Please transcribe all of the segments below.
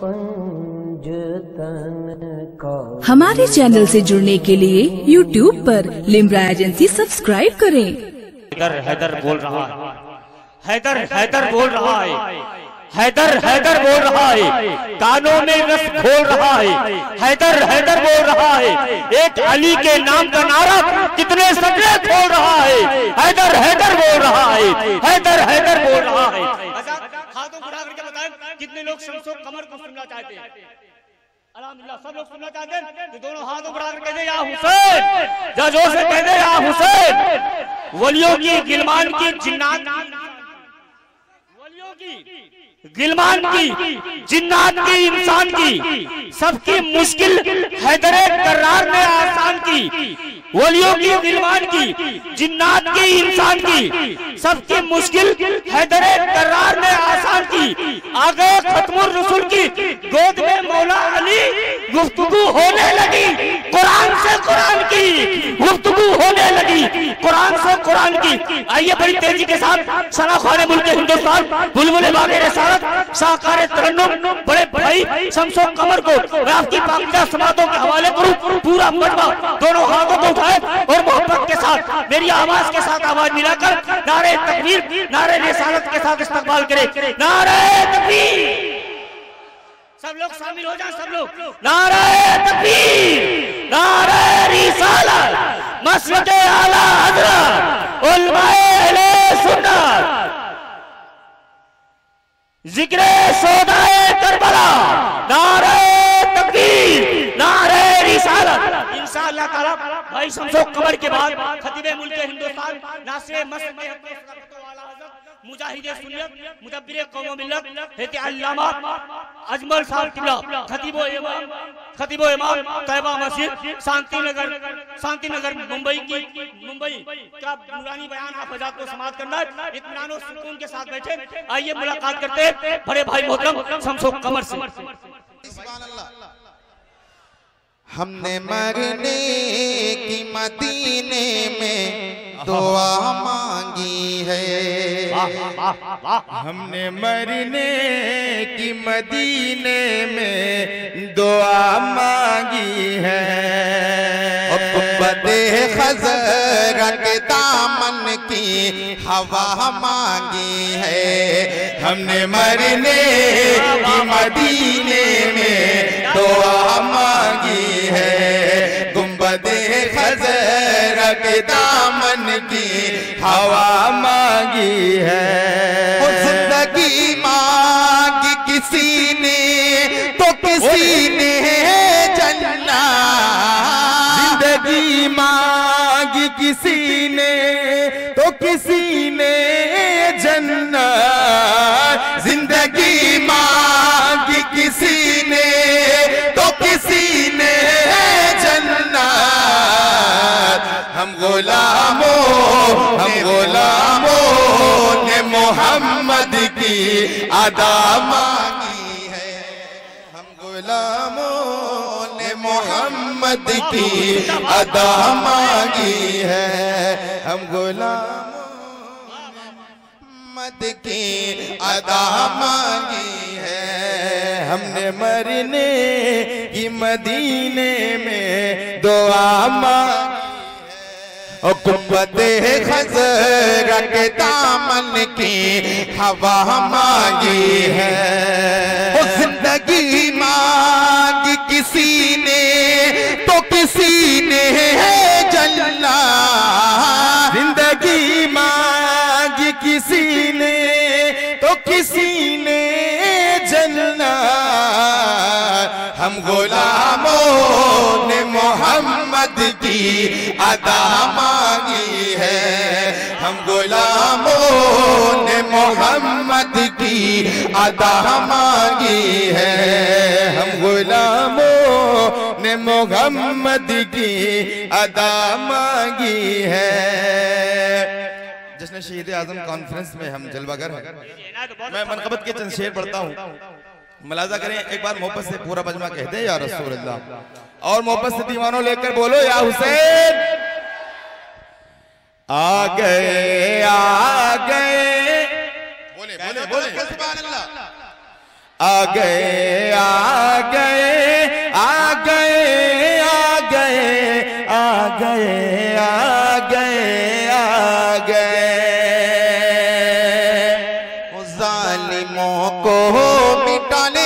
पंजतन का। हमारे चैनल से जुड़ने के लिए YouTube पर लिम्रा एजेंसी सब्सक्राइब करें। हैदर हैदर बोल रहा है, हैदर हैदर बोल रहा है, हैदर हैदर बोल रहा है, कानों में रस घोल रहा है, हैदर हैदर बोल रहा है, एक अली के नाम का नारा कितने सपने खोल रहा है, हैदर हैदर बोल रहा है, हैदर हैदर बोल रहा है। हाथों को उठा करके बताएं कितने लोग शमसो कमर को सुनना चाहते हैं। अल्हम्दुलिल्लाह सब लोग सुनना चाहते हैं कि दोनों हाथों बढ़ा कर कह दे या हुसैन, जा जोर से कह दे या हुसैन। वलियों की गिलमान की जिन्नात, वलियों की गिलमान की जिन्नात की इंसान की सबकी मुश्किल हैदरे करार ने आसान की। वलियों की गिलमान की जिन्नात की इंसान की सबकी मुश्किल हैदरे करार ने आसान की। आगे खत्मुर रसूल की गोद में मौला अली गुफ्तगू होने लगी कुरान से कुरान की, गुफ्तगू होने लगी कुरान से कुरान की। आइए बड़ी तेजी के साथ सना ख्वाने मुल्क हिंदुस्तान बुलबुले बागे रसालत शाहकार तरन्नुम बड़े भाई शमसो कमर को मैं आपकी पाकिज़ा समातों के हवाले करूं। पूरा मजमा दोनों हाथों को उठाए और मोहब्बत के साथ मेरी आवाज के साथ आवाज मिलाकर नारे तकबीर नारे रिसालत के साथ इस्तकबाल करे। नारे तकबीर, सब लोग शामिल हो जाएं, सब लोग नारे तकबीर, नारे रिसालत, मसलके आला हज़रत उलमाए अहले सुन्नत, जिक्र सोदाए करबला, नारे तकबीर, नारे रिसालत। इंशाअल्लाह ताला भाई शमसो कमर के बाद खतीबे मुल्क हिंदुस्तान नासिर मस्जिद मुजाहिद सुन्नत मुदब्बिर कौम मिल्लत हैत अल्लामा अजमल साहब किबला खतीबो इमाम तैयबा मस्जिद शांतिनगर मुंबई का नूरानी बयान आप हज़रात को समाअत करना है। इत्मीनान और सुकून के साथ बैठे। आइए मुलाकात करते हैं बड़े भाई मोहतरम शमसो कमर से। हमने मरने की मदीने में दुआ मांगी है, हमने मरने की मदीने में दुआ मांगी है। गुंबदे खज़रा के दामन की हवा मांगी है, हमने मरने की मदीने में दुआ मांगी है। गुंबदे खज़रा के दामन की हवा मांगी है। जिंदगी मांगी किसी ने तो किसी ने जन्नत, जिंदगी मांगी किसी ने तो किसी ने जन्नत, जिंदगी मांगी किसी ने तो किसी ने जन्नत। हम गुलामों ने मोहम्मद की अदा मांगी है, हम गुलामों ने मोहम्मद की अदा मांगी है। हम गुलामों मोहम्मद की अदा मांगी है। हमने मरने की मदीने में दुआ मांगी है। गुंबदे खज़रा के दामन की हवा मांगी है। जिंदगी मांगी किसी ने तो किसी ने जन्नत, जिंदगी मांगी किसी ने तो किसी ने जन्नत। हम गुलामों ने मोहम्मद की अदा मांगी है, हम गुलामों ने मोहम्मद की अदा मांगी है। हम गुलामों ने मोहम्मद की अदा मांगी है। जश्न शहीद आजम कॉन्फ्रेंस में हम जलवागर हैं। मैं मनक़बत के चंद शेर पढ़ता हूँ, मुलाजा करें। एक बार मोहब्बत से पूरा मजमा कहते हैं या रसूल अल्लाह, और मोहब्बत से दीवानों लेकर बोलो या हुसैन। आ गए बोले बोले बोले आ गए को मिटाने,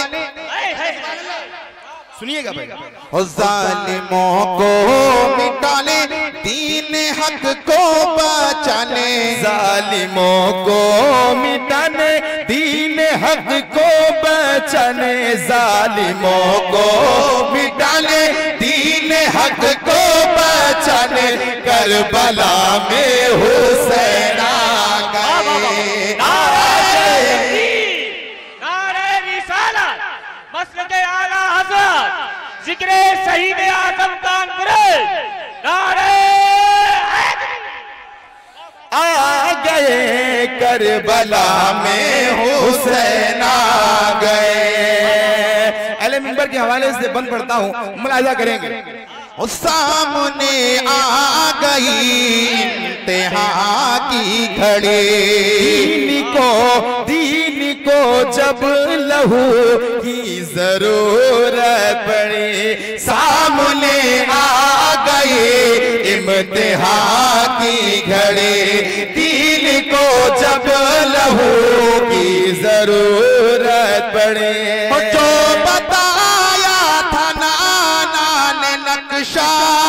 सुनिएगा भाई, जालिमों को मिटाने, दीन हक को बचाने, जालिमों को मिटाने, दीन हक को बचाने, जालिमों को मिटाने, दीन हक को बचाने, करबला में हुसैन आ गए। नारे रिसालत, मसलके आला हज़रत, जिक्रे शहीद आज़म कांग्रेस, नारे आ गए करबला में हुसैन आ गए। अहले मिंबर के हवाले से बंद पढ़ता हूँ, मुलाहिजा करेंगे। और सामने आ गई इंतहा की घड़ी, दीन को जब लहू की जरूरत पड़ी, सामने आ गई इम्तिहा की घड़ी, दीन को जब लहू की जरूरत पड़े। जो बताया था नाना ने नक्शा,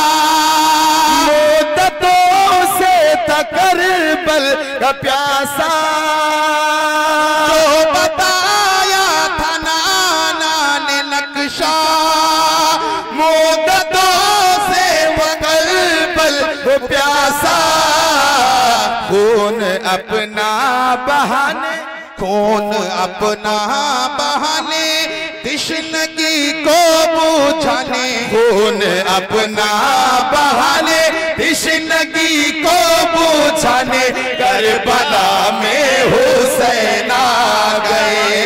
मुद्दतों से था करबल का प्यासा, जो बताया था नाना ने नक्शा, मुद्दतों से वो करबल को प्यासा, खून अपना बहाने, खून अपना बहाने, तश्नगी को बुझाने, खून अपना बहाने, तश्नगी को बुझाने, करबला में हुसैन आ गए,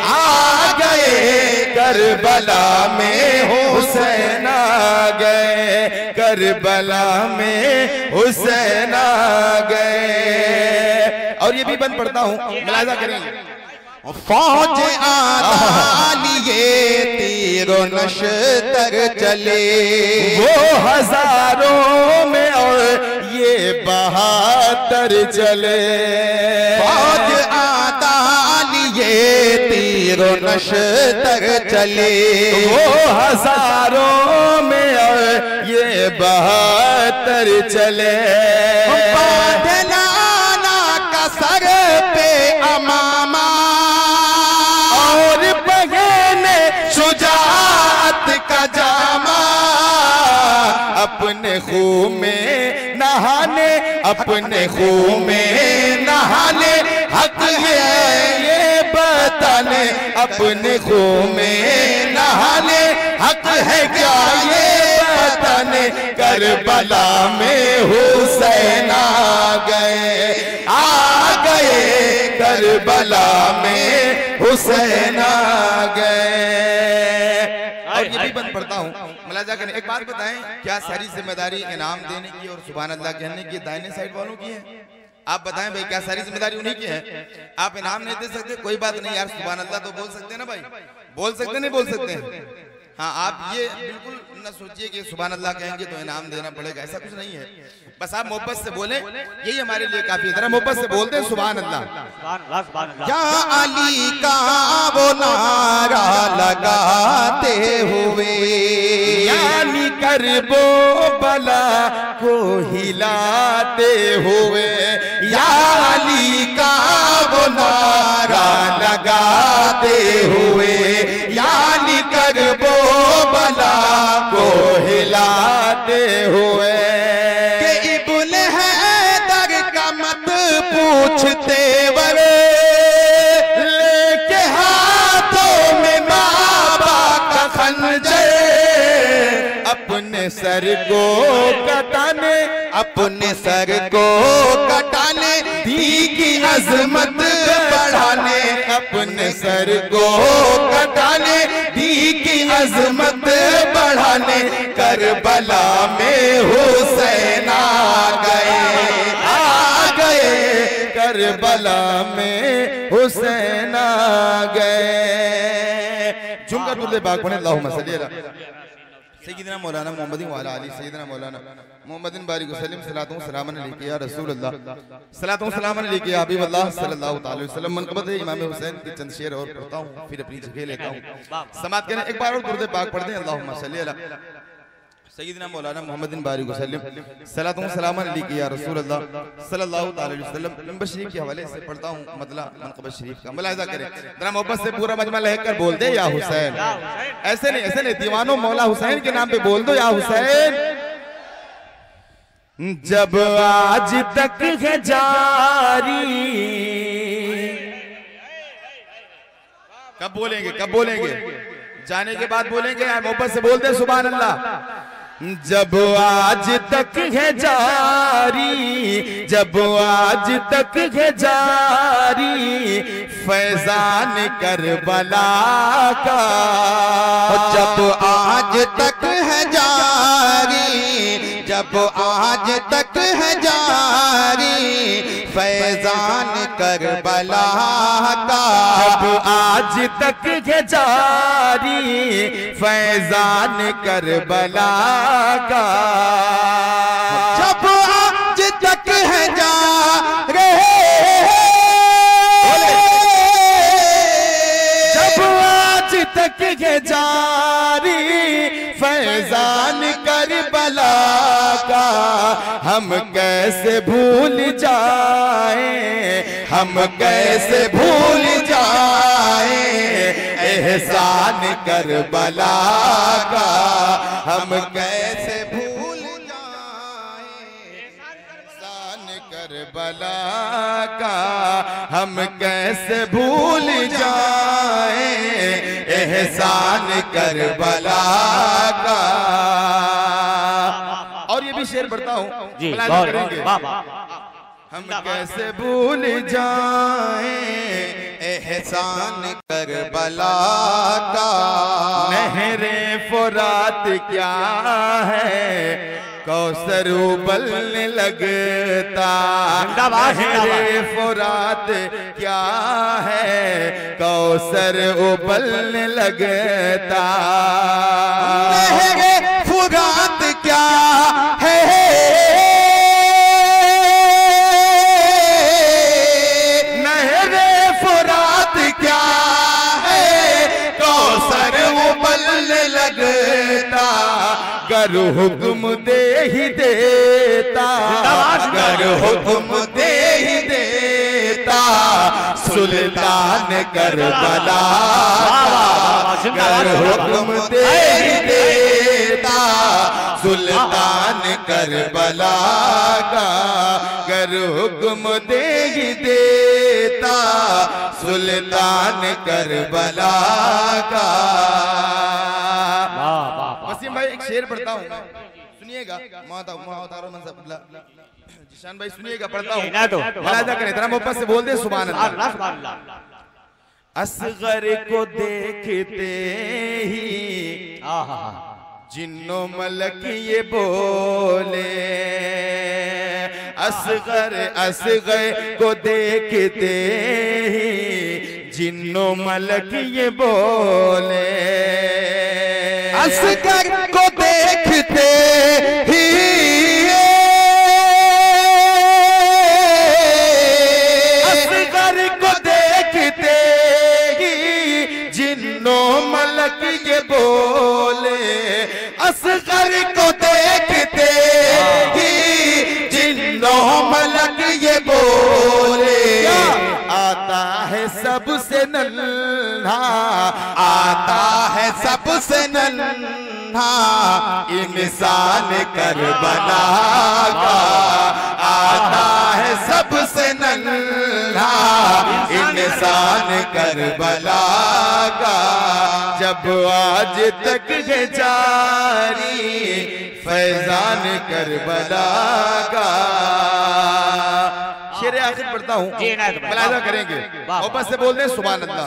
करबला में हुसैन आ गए, करबला में हुसैन आ गए। और ये भी बंद पढ़ता हूँ, मुलाहिजा करेंगे। फौज आधा लिए तीरो नश्तर चले, वो हजारों में और ये 72 चले, फौज आधा लिए तीरो नश्तर चले, वो हजारों में और ये 72 चले। नाना का सर पे अमामा और पहने शुजाअत का जामा, अपने खून में नहाने, अपने खून में नहाने, हक है ये बताने, अपने खून में नहाने, हक है क्या ये बताने, करबला में हुसैन आ गए, करबला में हुसैन आ गए। और ये भी बंद पढ़ता हूँ, मुलाहिजा करें। एक बात बताएं, क्या सारी जिम्मेदारी इनाम देने की और सुभान अल्लाह कहने की दाहिने साइड वालों की है? आप बताएं भाई, क्या सारी जिम्मेदारी उन्हीं की है? आप इनाम नहीं दे सकते, कोई बात नहीं यार, सुभान अल्लाह तो बोल सकते हैं ना भाई, बोल सकते नहीं बोल सकते हैं? हाँ, आप ये बिल्कुल न सोचिए कि सुभान अल्लाह कहेंगे तो इनाम देना पड़ेगा, ऐसा कुछ नहीं है। बस आप मोहब्बत से बोले, यही हमारे लिए काफी है। मोहब्बत से बोलते हैं सुभान अल्लाह। या अली का वो नारा लगाते हुए, यानी करबो बला को हिलाते हुए, या अली का वो नारा लगाते हुए, यानी करबो बला को हिलाते हुए, कि इब्न हैदर का मत पूछते वरे, लेके हाथों में बाबा का खंजर, अपने सर को कटाने, अपने सर को कटाने, दी की अजमत बढ़ाने, अपने सर को कटाने, दी की अजमत बढ़ाने, करबला में हुसैन आ गए, करबला में हुसैन आ गए। झुमकर दुल्ले बाग बने, अल्लाहुम्मा सल्ली अला सय्यदना मौलाना मोहम्मदिन वाला अली सय्यदना मौलाना मोहम्मदिन बारिक वसल्लम सलातु सलामन अलैहि या रसूल अल्लाह सलातु सलामन अलैहि या हबीब अल्लाह सल्लल्लाहु अलैहि वसल्लम। मनक़बत इमाम हुसैन की चंद शेर और पढ़ता हूं, फिर अपनी जगह लेता हूं। समाअत करें एक बार और दुरूद पाक पढ़ दें। अल्लाहुम्मा सल्ली अला सय्यदना मौलाना मोहम्मदिन बारिक वसल्लम सलातु सलामन अलैहि या रसूल अल्लाह सल्लल्लाहु अलैहि वसल्लम। मिंबर शरीफ के हवाले से पढ़ता हूं मतलब मनक़बत शरीफ का मुलाहिज़ा करें। जरा मोहब्बत से पूरा मजमा लहकर बोल दे या हुसैन। ऐसे नहीं दीवानों, मौला हुसैन के नाम पे बोल दो या हुसैन। जब आज तक है जारी, कब बोलेंगे जाने के बाद बोलेंगे या मोहब्बत से बोल दे सुभान अल्लाह। जब आज तक है जारी, जब आज तक है जारी फैजान करबला का। जब आज तक है जारी, जब आज तक है जारी फैजान करबला का। जब आज तक है जारी फैजान करबला का। जब आज तक है जारी, जब आज तक है जारी फैजान करबला का। हम कैसे भूल जाएं, हम कैसे भूल जाएं एहसान करबला का। हम कैसे भूल जाएं एहसान करबला का। हम कैसे भूल जाएं एहसान करबला का। और ये भी शेर पढ़ता हूँ, करेंगे। हम कैसे भूल जाएं एहसान करबला का। नहरे फुरात क्या है कौसर उबलने लगता। नहरे फुरात क्या है कौसर उबलने लगता। नहरे फुरात क्या है, नहरे फुरात क्या है कौसर उबलने लगता। गर हुक्म दे ही देता, गर हुक्म दे ही देता सुल्तान करबला का। गर हुक्म दे ही देता सुल्तान करबला का। गर हुक्म दे ही देता सुल्तान करबला का। वसीम भाई एक शेर पढ़ता हूँ, सुनिएगा। जिशान भाई सुनिएगा, पढ़ता हूँ, मुलाहिज़ा करें। इतना मोहब्बत से बोल दे सुभान अल्लाह। असगर को देखते ही जिन्नो मलक ये बोले। असगर असगर को देखते ही जिन्नो मलक ये बोले। असगर को देखते ही, असगर को देखते ही जिन्नो मलक ये बोले। असगर को देखते ही जिन्नो मलक ये बोले। आता है सबसे नन्हा, आता है सबसे नन्हा इंसान करबला का। आता है सबसे नन्हा इंसान करबला का। जब आज तक है जारी फैजान करबला का। शेर आखिर पढ़ता हूँ, मुलाहिज़ा करेंगे। मोहब्बत से बोल दे सुभान अल्लाह।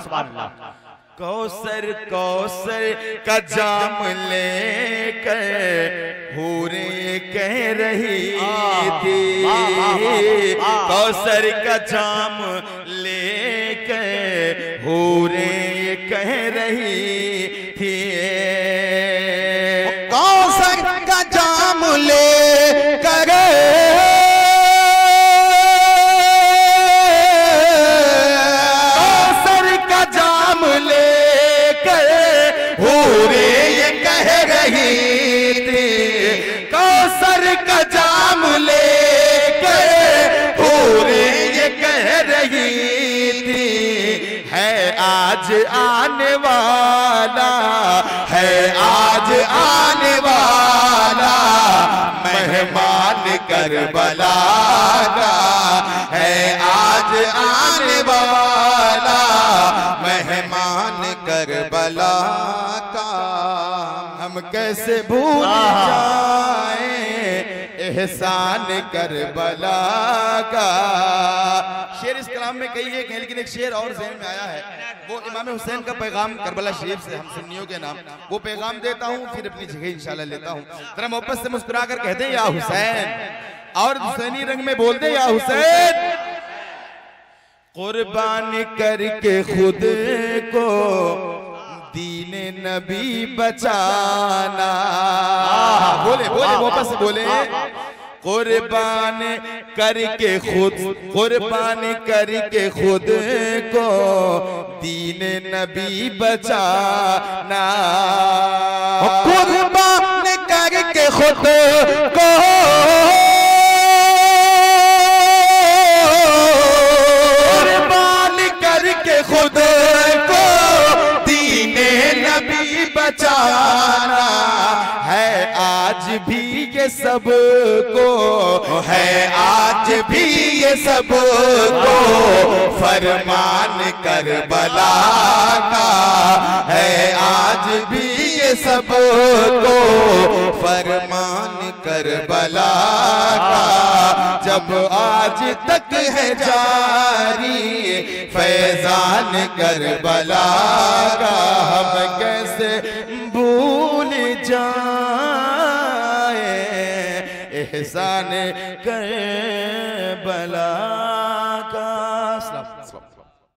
कौसर कौसर का जाम लेकर हूरे कह रही थी। कौसर का जाम लेकर हूरे कह रही थी। का जाम लेकर पूरे ये कह रही थी, है आज आने वाला, है आज आने वाला मेहमान करबला का, है आज आने वाला मेहमान करबला का। हम कैसे भूल जाएं एहसान करबला का। शेर इस कलाम में कई है, लेकिन एक शेर और ज़हन में आया है, वो इमाम हुसैन का पैगाम करबला शरीफ से हम सुन्नियों के नाम वो पैगाम देता हूँ, फिर अपनी जगह इंशाल्लाह लेता हूँ। जरा मोहब्बत से मुस्कुरा कर कहते हैं या हुसैन, और हुसैनी रंग में बोलते हैं या हुसैन। कुर्बानी करके खुद को दीने नबी बचाना, बोले बोले मोहब्बत से बोले। कुर्बान करके खुद, कुर्बानी करके खुद को दीने नबी बचाना, कुर्बान करके खुद को खुद को दीने नबी बचाना, है आज भी ये सब को, है आज भी ये सब को फरमान करबला का, है आज भी ये सब को फरमान करबला का। जब आज तक है जारी फैजान करबला का, हम कैसे भूल जाए एहसान करबला का।